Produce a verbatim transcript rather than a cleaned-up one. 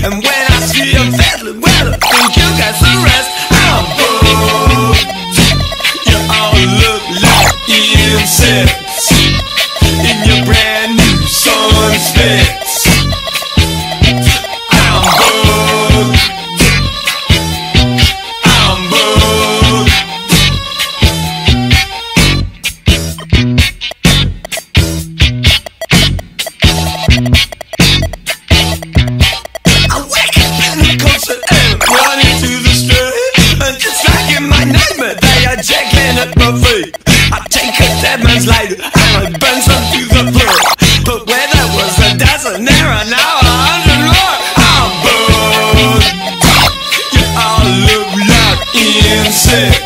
And when I see you feeling well, I think you got some rest. I'm bored. You all look like insects in your brand new sun specs. I'm bored. I'm bored. I wake up in the concert and run into the street, and just like in my nightmare, they are jacking at my feet. I take a dead man's lighter and I burn some to the floor. But where there was a dozen, there are now a hundred more. I'm bored. You all look like insects